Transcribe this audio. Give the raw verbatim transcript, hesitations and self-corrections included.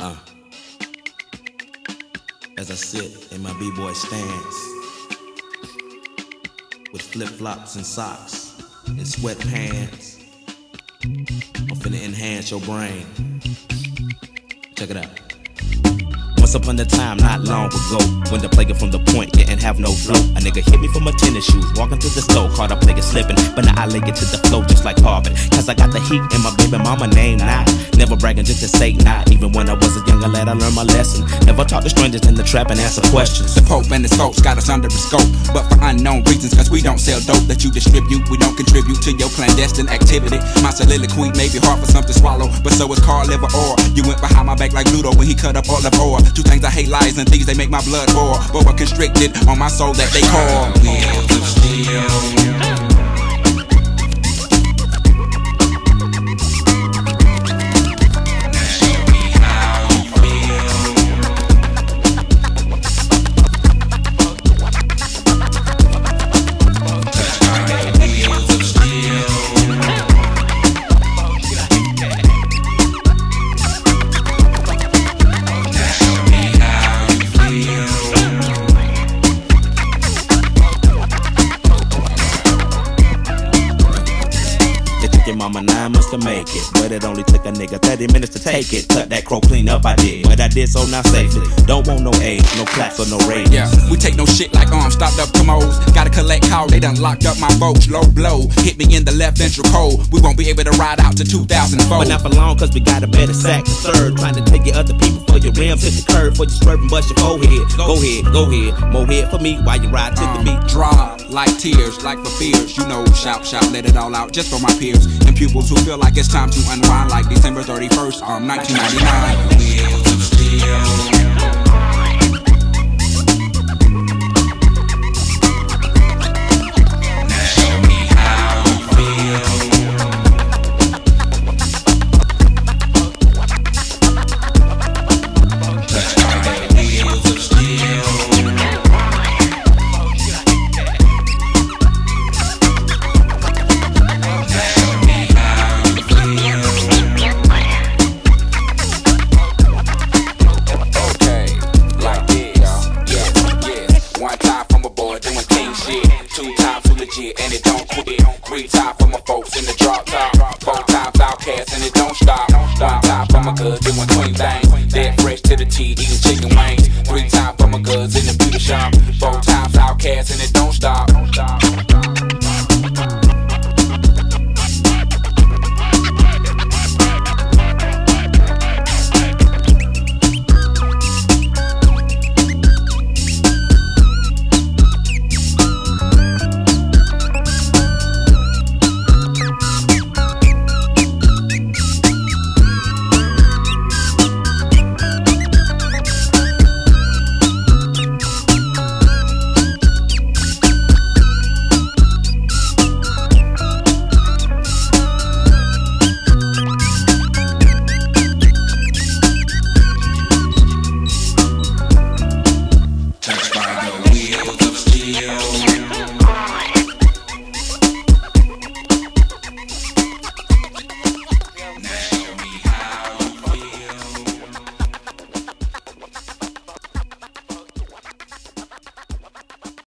Uh, as I sit in my b-boy stance with flip-flops and socks and sweatpants, I'm finna enhance your brain. Check it out. Once upon a time, not long ago, when the player from the point didn't have no flow, a nigga hit me for my tennis shoes, walking to the store, caught a player slipping, but now I lay it to the flow just like Harvard, cause I got the heat and my baby mama name not. Never bragging just to say not, even when I was a younger lad I learned my lesson. Never talk to strangers in the trap and answer questions. The Pope and his folks got us under a scope, but for unknown reasons, cause we don't sell dope that you distribute. We don't contribute to your clandestine activity. My soliloquy may be hard for some to swallow, but so is Carl Liver Orr. You went behind my back like Ludo when he cut up all of ore. Two things I hate, lies and things they make my blood boil. Boa constricted on my soul that they call wheels of steel. Your mama nine months to make it, but it only took a nigga thirty minutes to take it. Cut that crow clean up, I did, but I did so not safely. Don't want no aid, no claps or no rage. Yeah, we take no shit like arms, stopped up commodes. Gotta collect call, they done locked up my votes. Low blow, hit me in the left ventral cold. We won't be able to ride out to two thousand four. But not for long, cause we got a better sack to serve. Trying to take your other people for your rims, hit the curve for you swerve and bust your forehead. Go ahead, go ahead, more head for me while you ride to um, the beat. Draw like tears, like for fears. You know, shout, shout, let it all out just for my peers and pupils who feel like it's time to unwind, like December thirty-first, um, nineteen ninety-nine. Wheels of steel. Two times too legit and it don't quit. Three times for my folks in the drop top. Four times outcast and it don't stop. One time for my goods doing clean things. Dead fresh to the T, eating chicken wings. Three times for my goods in the beauty shop. Four times outcast and it don't stop.